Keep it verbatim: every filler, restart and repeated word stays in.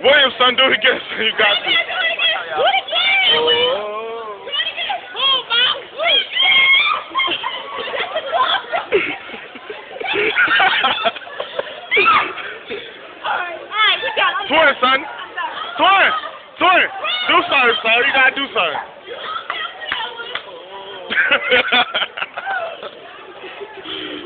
William, son, do it again. You got to. Do it again. Do it again. Do it again. Oh, wow. Alright, alright, we got it. Twin, son. Twin. Twin. Do something, son. You gotta do something.